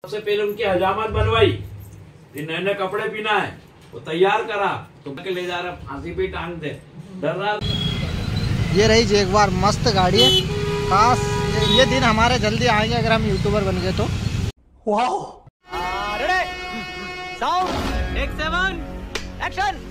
सबसे पहले उनकी हजामत बनवाई, फिर नए नए कपड़े पहना है, वो तैयार करा तो ले जा रहा फांसी पे टांग दे, डर रहा। ये रही जैगुआर, मस्त गाड़ी है। काश ये दिन हमारे जल्दी आएंगे अगर हम यूट्यूबर बन गए तो। Wow, sound take 7 action.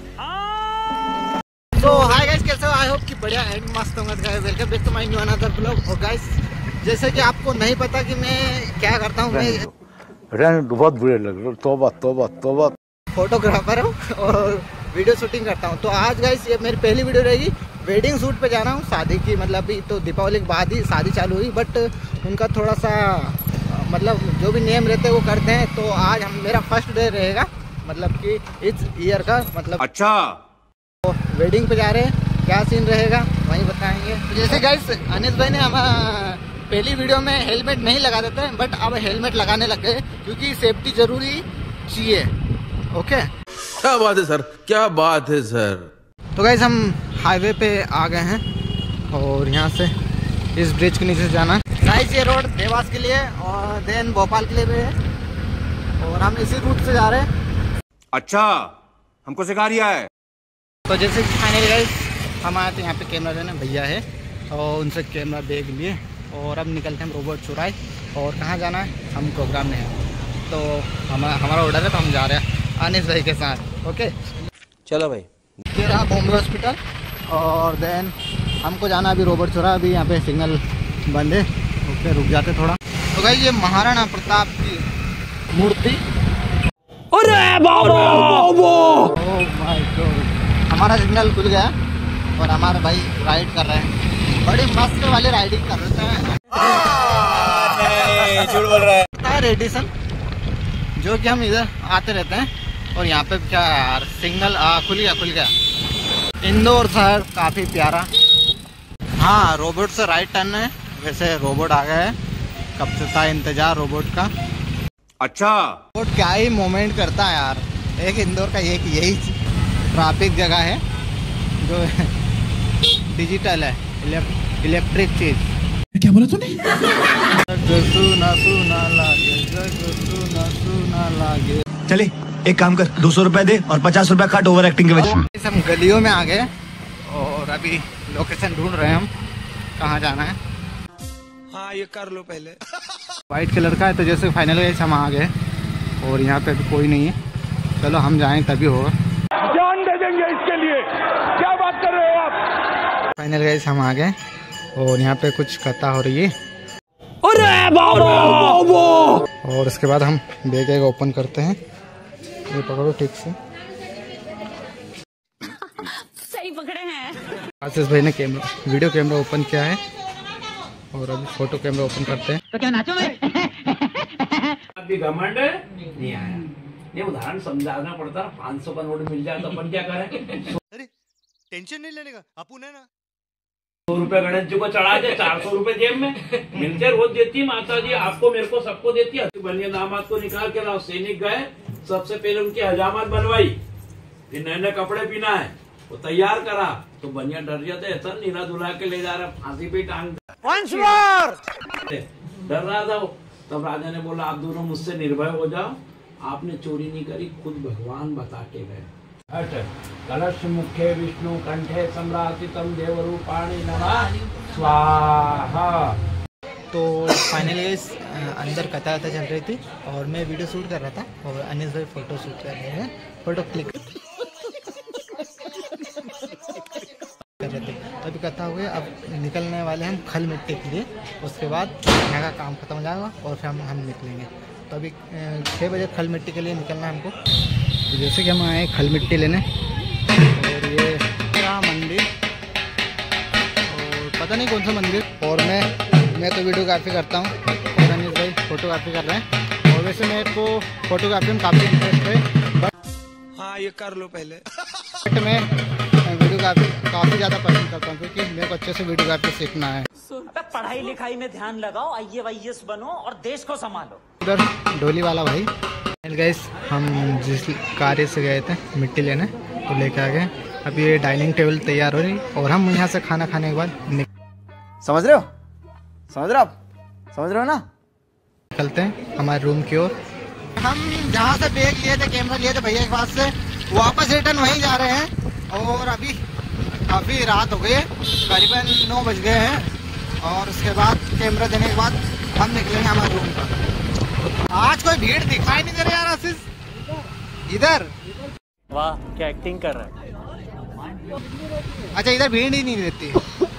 तो हाय गाइस, कैसे हो? आई होप कि बढ़िया एंड मस्त होंगे guys. Welcome back to my new another blog. और गाइस जैसे कि आपको नहीं पता कि मैं क्या करता हूँ, मैं बहुत बुरे लग रहे, तौबा तौबा तौबा, फोटोग्राफर हूँ और वीडियो शूटिंग करता हूँ। तो आज गाइस ये मेरी पहली वीडियो रहेगी। वेडिंग शूट पे जा रहा हूँ, शादी की, मतलब अभी तो दीपावली के बाद ही शादी चालू हुई, बट उनका थोड़ा सा मतलब जो भी नियम रहते हैं वो करते हैं। तो आज मेरा फर्स्ट डे रहेगा, मतलब कि इस ईयर का, मतलब अच्छा तो वेडिंग पे जा रहे हैं, क्या सीन रहेगा वही बताएंगे। जैसे गाइस अनिस भाई ने हमारा पहली वीडियो में हेलमेट नहीं लगा देते हैं, बट अब हेलमेट लगाने लग गए क्योंकि सेफ्टी जरूरी चाहिए। ओके, क्या बात है सर, क्या बात है सर। तो गाइस हम हाईवे पे आ गए हैं और यहाँ से इस ब्रिज के नीचे से जाना है। गाइस ये रोड देवास के लिए और देन भोपाल के लिए भी है और हम इसी रूट से जा रहे हैं। अच्छा, हमको सिखा रिया है। तो जैसे कि फाइनली गाइस हम आए थे यहाँ पे कैमरा लेने, भैया है और उनसे कैमरा बैग लिए और अब निकलते हैं हम रोबोट चुराए। और कहाँ जाना है, हम प्रोग्राम में हैं तो हमारा ऑर्डर है तो हम जा रहे हैं अनिस भाई के साथ। ओके चलो भाई। ये रहा बॉम्बे हॉस्पिटल और देन हमको जाना अभी रोबोट चौराहा। अभी यहाँ पे सिग्नल बंद है, ओके रुक जाते थोड़ा। तो गाइस ये महाराणा प्रताप की मूर्ति। अरे बाबा, ओह माय गॉड, हमारा सिग्नल खुल गया और हमारे भाई राइड कर रहे हैं, बड़ी मस्त वाली राइडिंग कर रहे हैं। झूठ बोल रहा है। रेडिसन जो कि हम इधर आते रहते हैं और यहाँ पे क्या यार सिग्नल खुल गया। इंदौर शहर काफ़ी प्यारा। हाँ, रोबोट से राइट टर्न है। वैसे रोबोट आ गया है, कब से था इंतजार रोबोट का। अच्छा, रोबोट क्या ही मोमेंट करता है यार। एक इंदौर का यही ट्रैफिक जगह है जो डिजिटल है, इलेक्ट्रिक चीज। क्या बोला तूने? लागे। चले एक काम कर, 200 रुपए दे और 50 रुपए काट ओवर एक्टिंग के वजह। हम गलियों में आ गए और अभी लोकेशन ढूंढ रहे हैं हम कहाँ जाना है। हाँ ये कर लो पहले। वाइट कलर का है। तो जैसे फाइनल गाइस हम आ गए और यहाँ पे अभी कोई नहीं है। चलो हम जाएं तभी होगा। जान दे देंगे इसके लिए, क्या बात कर रहे हो आप। फाइनल गाइस हम आ गए और यहाँ पे कुछ कथा हो रही है। अरे बाबा, और उसके बाद हम बैग ओपन करते हैं। ये पकड़ो ठीक से। सही पकड़े हैं। आशीष भाई ने वीडियो कैमरा ओपन किया है और अभी फोटो कैमरा ओपन करते हैं। तो क्या नाचो में? अभी घमंड नहीं आया, ये उदाहरण समझाना पड़ता है। 500 का नोट मिल जाए तो अपन क्या करें। अरे टेंशन नहीं लेने का, अपन है ना। 100 रुपए गणेश जी को चढ़ा दे, 400 रुपए जेब में मिलते, रोज देती माता जी, आपको मेरे को सबको देती है। बनिया दामाद को निकाल के लाओ। सैनिक गए, सबसे पहले उनकी हजामत बनवाई, फिर नए नए कपड़े पहना है, वो तैयार करा तो बनिया डर जाते, ऐसा नीला दुला के ले जा रहा फांसी पे टांग दे, डर रहा था वो। तब राजा ने बोला आप दोनों मुझसे निर्भय हो जाओ, आपने चोरी नहीं करी, खुद भगवान बता के गए। कलश मुखे विष्णु कंठे सम्राटितम देवरूपाणि नमः स्वाहा। तो फाइनली अंदर कथा चल रही थी और मैं वीडियो शूट कर रहा था और अनिस भाई फोटो शूट कर रहे हैं, फोटो क्लिक कर रहे थे। तो अभी कथा हुई, अब निकलने वाले हम खल मिट्टी के लिए। उसके बाद यहाँ का काम खत्म हो जाएगा और फिर हम निकलेंगे। तो अभी 6 बजे खल मिट्टी के लिए निकलना है हमको। तो जैसे कि हम आए खल मिट्टी लेने और ये क्या मंदिर और पता नहीं कौन सा मंदिर। और मैं तो वीडियोग्राफी करता हूँ और अनिस भाई फोटोग्राफी कर रहे हैं। और वैसे मेरे को फोटोग्राफी में काफ़ी इंटरेस्ट है, बट हाँ ये कर लो पहले। बट मैं वीडियोग्राफी काफ़ी ज़्यादा पसंद करता हूँ क्योंकि मेरे को अच्छे से वीडियोग्राफी सीखना है। पढ़ाई लिखाई में ध्यान लगाओ, IAS बनो और देश को संभालो। उधर डोली वाला भाई। गाइस हम जिस कार्य से गए थे मिट्टी लेने तो लेके आ गए। अभी ये डाइनिंग टेबल तैयार हो रही और हम यहाँ से खाना खाने के बाद समझ रहे हो आप, समझ रहे हो ना। निकलते हैं हमारे रूम की ओर। हम जहाँ से बैग लिए थे, कैमरा लिए थे भैया के पास से, वापस रिटर्न वहीं जा रहे हैं। और अभी रात हो गई है, करीबन 9 बज गए हैं। और उसके बाद कैमरा देने के बाद हम निकलेंगे हमारे रूम पर। आज कोई भीड़ दिखाई नहीं दे रही यार आशीष इधर। वाह क्या एक्टिंग कर रहा है। अच्छा इधर भीड़ ही नहीं रहती।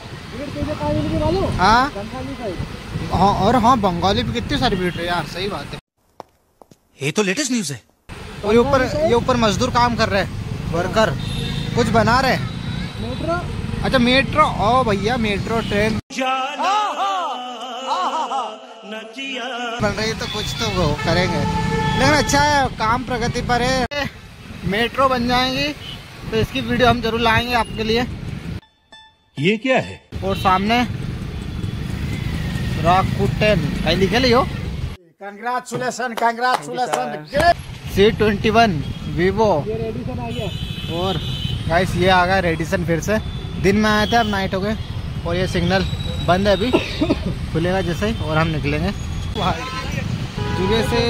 हाँ हाँ, और हाँ बंगाली भी कितनी सारी भीड़ है यार, सही बात है। ये तो लेटेस्ट न्यूज है। और ये ऊपर मजदूर काम कर रहे हैं, वर्कर कुछ बना रहे हैं। अच्छा मेट्रो, ओ भैया मेट्रो ट्रेन बन रही है तो कुछ तो वो करेंगे। लेकिन अच्छा है, काम प्रगति पर है। मेट्रो बन जाएंगी तो इसकी वीडियो हम जरूर लाएंगे आपके लिए। ये क्या है? और सामने राकुटेन कहीं लिखे लियो। Congratulation C21 Vivo. और गाइस ये आ गया रेडिसन फिर से। दिन में आए थे, अब नाइट हो गए। और ये सिग्नल बंद है, अभी खुलेगा जैसे ही और हम निकलेंगे। जुगे से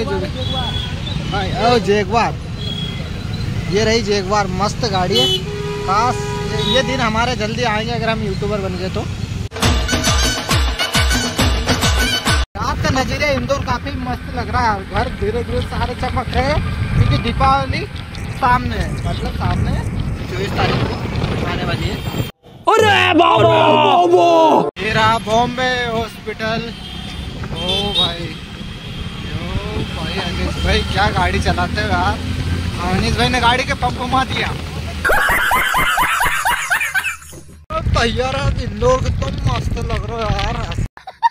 जैगवार, ये रही जैगवार, मस्त गाड़ी है। खास ये दिन हमारे जल्दी आएंगे अगर हम यूट्यूबर बन गए तो। रात का नज़रिया इंदौर काफी मस्त लग रहा है। घर धीरे धीरे सारे चमक रहे हैं क्योंकि दीपावली सामने है, मतलब सामने 24 तारीख को आने वाली है। अरे बाबा ये रहा बॉम्बे हॉस्पिटल। ओ भाई अनीस भाई क्या गाड़ी चलाते हो यार। अनीस भाई ने गाड़ी के पंप घुमा दिया। तैयार है इंदौर के, तुम मस्त लग रहे हो यार।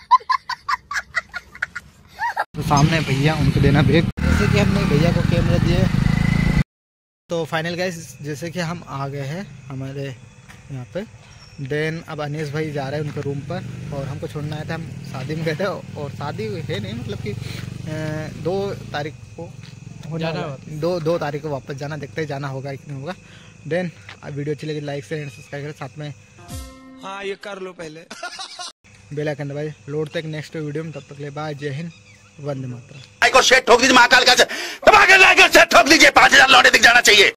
तो सामने भैया, उनको देना बैग। जैसे कि हमने भैया को कैमरा दिए तो फाइनल गाइस, जैसे कि हम आ गए हैं हमारे यहाँ पे। देन अब अनीस भाई जा रहे हैं उनके रूम पर और हमको छोड़ना आया था। हम शादी में गए थे और शादी है नहीं, मतलब कि 2 तारीख को जाना, 2 तारीख को वापस जाना। देखते हैं जाना होगा कि नहीं होगा। देन अब वीडियो अच्छी लगी लाइक शेयर सब्सक्राइब करें, साथ में हाँ ये कर लो पहले बेल आइकन दबाइए। लौट तक नेक्स्ट वीडियो में, तब तक ले बाय, जय हिंद, वंदे मातरम। को शेट ठोक दीजिए, महाकाल का ठोक दीजिए, 5000 लौटे दिख जाना चाहिए।